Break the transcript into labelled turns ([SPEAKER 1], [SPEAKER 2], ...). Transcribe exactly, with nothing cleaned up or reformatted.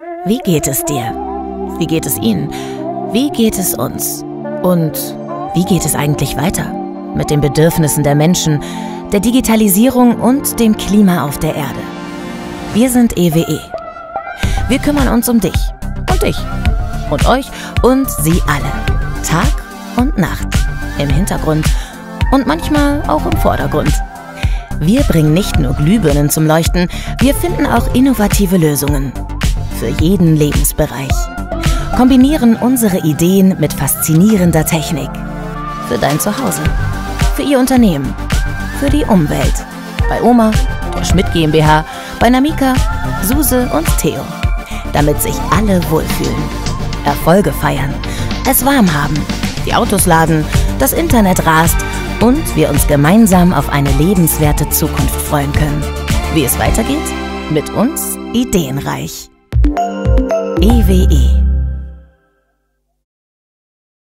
[SPEAKER 1] Wie geht es dir? Wie geht es Ihnen? Wie geht es uns? Und wie geht es eigentlich weiter mit den Bedürfnissen der Menschen, der Digitalisierung und dem Klima auf der Erde? Wir sind E W E. Wir kümmern uns um dich und dich und euch und Sie alle. Tag und Nacht. Im Hintergrund und manchmal auch im Vordergrund. Wir bringen nicht nur Glühbirnen zum Leuchten, wir finden auch innovative Lösungen. Für jeden Lebensbereich. Kombinieren unsere Ideen mit faszinierender Technik. Für dein Zuhause. Für Ihr Unternehmen. Für die Umwelt. Bei Oma, der Schmidt GmbH, bei Namika, Suse und Theo. Damit sich alle wohlfühlen. Erfolge feiern. Es warm haben. Die Autos laden. Das Internet rast. Und wir uns gemeinsam auf eine lebenswerte Zukunft freuen können. Wie es weitergeht? Mit uns ideenreich. E W E